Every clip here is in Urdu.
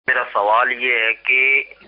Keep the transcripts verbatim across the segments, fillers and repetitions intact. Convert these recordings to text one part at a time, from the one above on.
میرا سوال یہ ہے کہ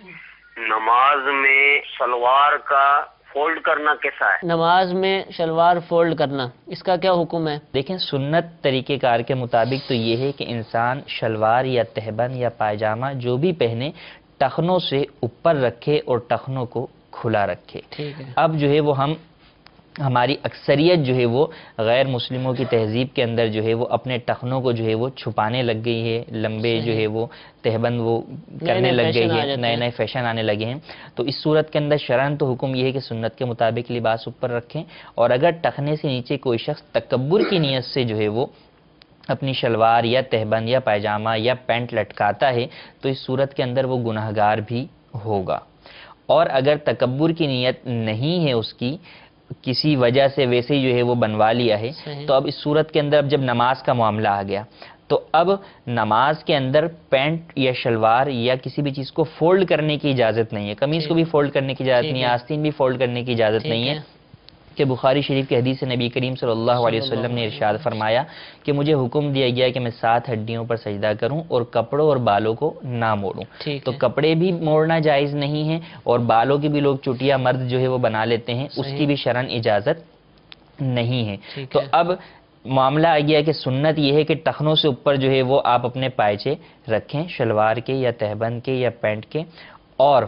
نماز میں شلوار کا فولڈ کرنا کیسا ہے؟ نماز میں شلوار فولڈ کرنا اس کا کیا حکم ہے؟ دیکھیں سنت طریقہ کار کے مطابق تو یہ ہے کہ انسان شلوار یا تہبند یا پائجامہ جو بھی پہنے ٹخنوں سے اوپر رکھے اور ٹخنوں کو کھلا رکھے۔ اب جو ہے وہ ہم ہماری اکثریت جو ہے وہ غیر مسلموں کی تہذیب کے اندر جو ہے وہ اپنے ٹخنوں کو جو ہے وہ چھپانے لگ گئی ہے، لمبے جو ہے وہ تہبند وہ کرنے لگ گئی ہے، نئے نئے فیشن آنے لگے ہیں۔ تو اس صورت کے اندر شرعاً تو حکم یہ ہے کہ سنت کے مطابق لباس اوپر رکھیں، اور اگر ٹخنے سے نیچے کوئی شخص تکبر کی نیت سے جو ہے وہ اپنی شلوار یا تہبند یا پائجامہ یا پینٹ لٹکاتا ہے تو اس صورت کے اندر وہ گناہگار بھی ہوگا۔ اور اگر تکبر کی نیت نہیں ہے اس کی، کسی وجہ سے ویسے ہی جو ہے وہ بنوا لیا ہے، تو اب اس صورت کے اندر اب جب نماز کا معاملہ آ گیا تو اب نماز کے اندر پینٹ یا شلوار یا کسی بھی چیز کو فولڈ کرنے کی اجازت نہیں ہے، قمیض کو بھی فولڈ کرنے کی اجازت نہیں ہے، آستین بھی فولڈ کرنے کی اجازت نہیں ہے، کہ بخاری شریف کی حدیث نبی کریم صلی اللہ علیہ وسلم نے ارشاد فرمایا کہ مجھے حکم دیا گیا کہ میں سات ہڈیوں پر سجدہ کروں اور کپڑوں اور بالوں کو نہ موڑوں۔ تو کپڑے بھی موڑنا جائز نہیں ہے، اور بالوں کی بھی لوگ چٹیا مرد جو ہے وہ بنا لیتے ہیں، اس کی بھی شرعاً اجازت نہیں ہے۔ تو اب معاملہ آ گیا کہ سنت یہ ہے کہ ٹخنوں سے اوپر جو ہے وہ آپ اپنے پائچے رکھیں شلوار کے یا تہبند کے یا پینٹ کے، اور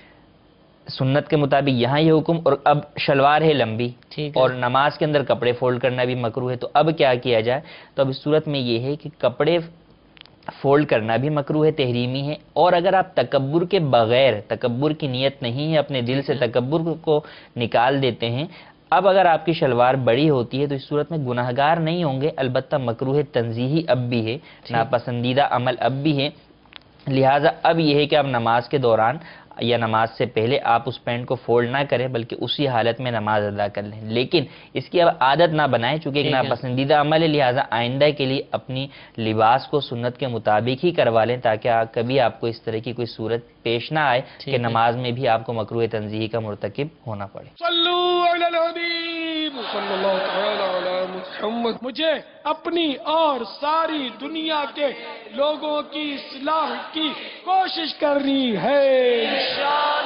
سنت کے مطابق یہاں یہ حکم، اور اب شلوار ہے لمبی اور نماز کے اندر کپڑے فولڈ کرنا بھی مکروہ ہے، تو اب کیا کیا جائے؟ تو اب اس صورت میں یہ ہے کہ کپڑے فولڈ کرنا بھی مکروہ ہے، تحریمی ہے، اور اگر آپ تکبر کے بغیر، تکبر کی نیت نہیں ہے، اپنے دل سے تکبر کو نکال دیتے ہیں، اب اگر آپ کی شلوار بڑی ہوتی ہے تو اس صورت میں گناہگار نہیں ہوں گے، البتہ مکروہ تنزیہی اب بھی ہے، ناپسندیدہ عمل اب بھی ہے۔ لہٰذا اب یہ ہے کہ آپ نماز کے دوران یا نماز سے پہلے آپ اس پینٹ کو فولڈ نہ کریں، بلکہ اسی حالت میں نماز ادا کر لیں، لیکن اس کی اب عادت نہ بنائیں، چونکہ ایک ناپسندیدہ عمل ہے، لہٰذا آئندہ کے لیے اپنی لباس کو سنت کے مطابق ہی کروا لیں، تاکہ کبھی آپ کو اس طرح کی کوئی صورت پیش نہ آئے کہ نماز میں بھی آپ کو مکروہ تنزیہی کا مرتکب ہونا پڑے۔ صلو علی الحبیب صلی اللہ تعالی علی محمد۔ مجھے اپنی اور ساری دنیا کے لوگوں کی اصلاح کی کوشش کرنی ہے۔